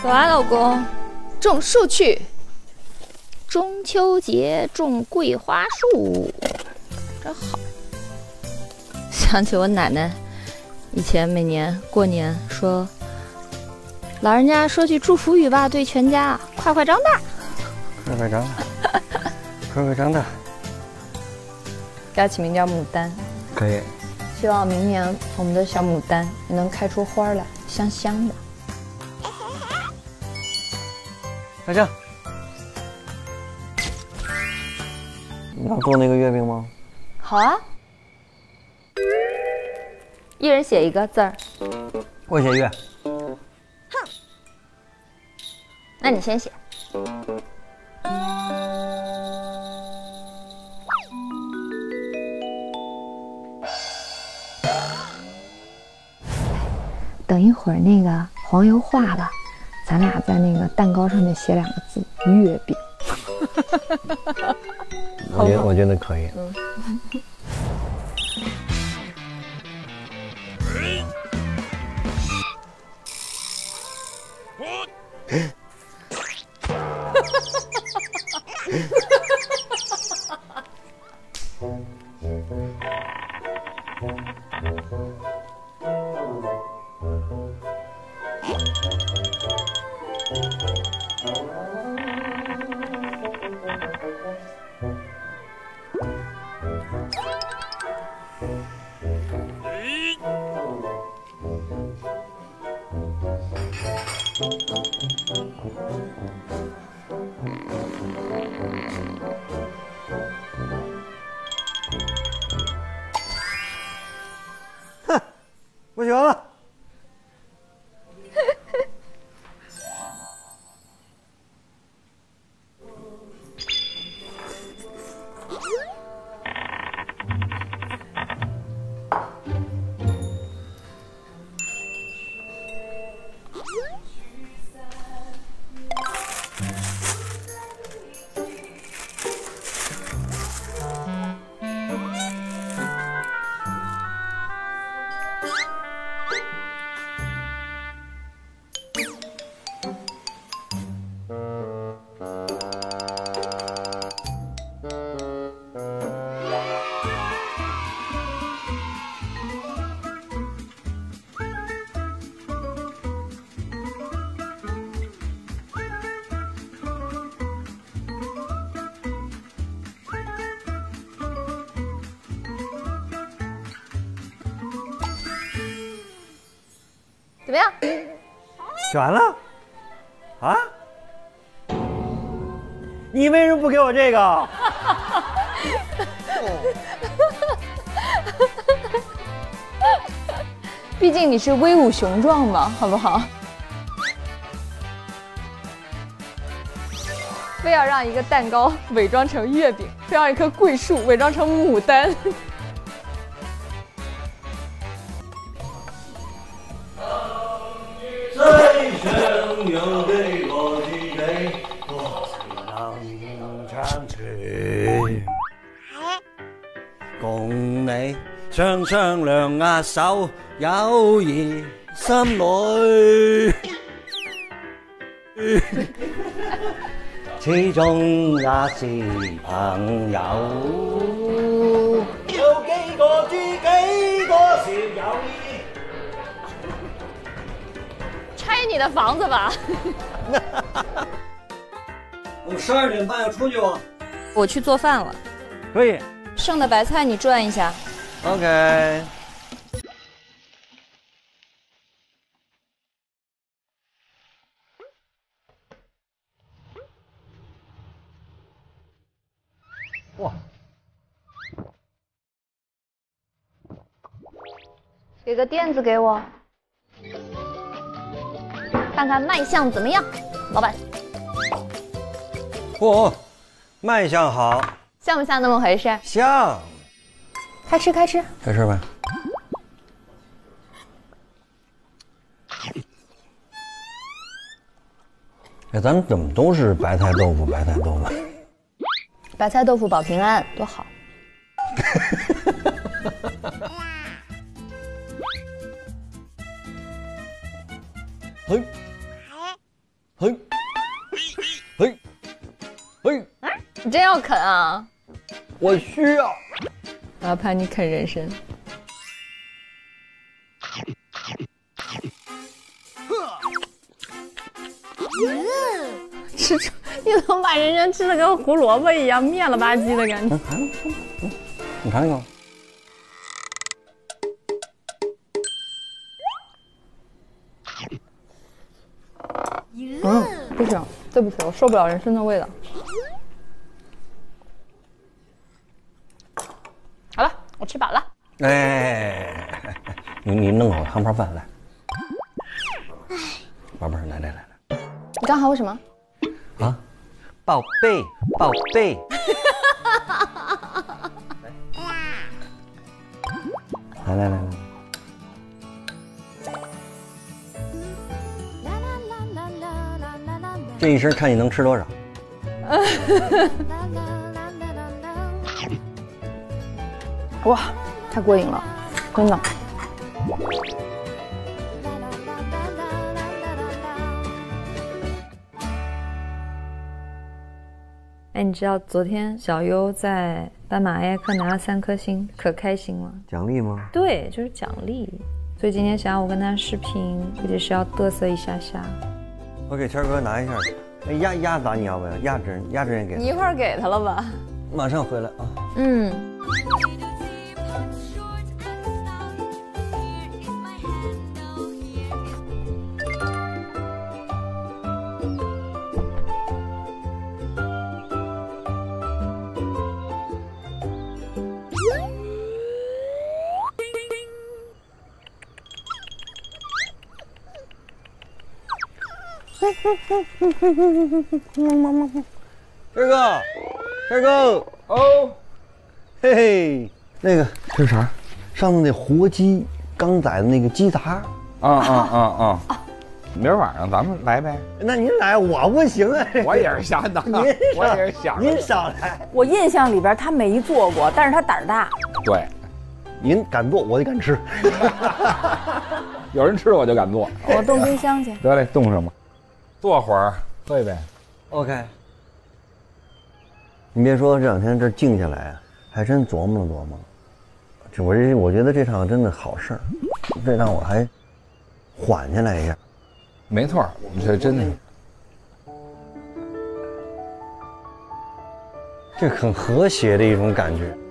走啊，老公，种树去。中秋节种桂花树，真好。想起我奶奶以前每年过年说，老人家说句祝福语吧，对全家快快长大， 快快长大，快快长大。 给它起名叫牡丹， 可以。 希望明年我们的小牡丹也能开出花来，香香的。 小香，你要做那个月饼吗？ 好啊，一人写一个字儿。 我写月。 那你先写。等一会儿那个黄油化了，咱俩在那个蛋糕上面写2个字“月饼”。 我觉得可以。哼，我写完了。 怎么样？ 写完了？啊？你为什么不给我这个？ 毕竟你是威武雄壮嘛，好不好？非要让一个蛋糕伪装成月饼，非要让一棵桂树伪装成牡丹。 共你雙雙兩握手，友誼心裏，始終也是朋友。有幾個知己，多少友誼。 拆你的房子吧！ 我们12点半要出去吗？ 我去做饭了。 可以。 剩的白菜你转一下。 OK。哇！ 给个垫子给我，看看卖相怎么样，老板。 嚯，卖相好。 像不像那么回事？ 像。 开吃，开吃， 开吃呗。哎，咱们怎么都是白菜豆腐，白菜豆腐？ 白菜豆腐保平安，多好。 嘿， 嘿，嘿，嘿， 你真要啃啊？ 我需要。 我要盼你啃人参。吃出你怎么把人参吃的跟胡萝卜一样面了吧唧的感觉？ 你尝一口。 不行，对不起，我受不了人参的味道。好了，我吃饱了。 哎，你弄好汤泡饭来。宝贝儿，来。 你刚喊我什么？ 啊，宝贝，宝贝。来。这一声看你能吃多少？ 哇，太过瘾了，真的。哎，你知道昨天小优在斑马 AI 课拿了3颗星，可开心了。 奖励吗？ 对，就是奖励。所以今天想要我跟他视频，估计是要嘚瑟一下下。 我给谦哥拿一下去。哎，鸭子你要不要？鸭胗也给他。 你一会儿给他了吧？ 马上回来啊。 嗯。 谦哥，哦，嘿嘿，那个这是啥？上次那活鸡刚宰的那个鸡杂。 明儿晚上咱们来呗。 那您来，我不行啊。 我也是想的，我也是想。 您少来。 我印象里边他没做过，但是他胆儿大。 对， 您敢做，我就敢吃。 有人吃我就敢做。 我冻冰箱去。 得嘞，冻上吧。坐会儿，喝一杯。 OK。你别说，这2天这静下来啊，还真琢磨了琢磨。我觉得这趟真的好事儿，这让我还缓下来一下。 没错，这真的。 这很和谐的一种感觉。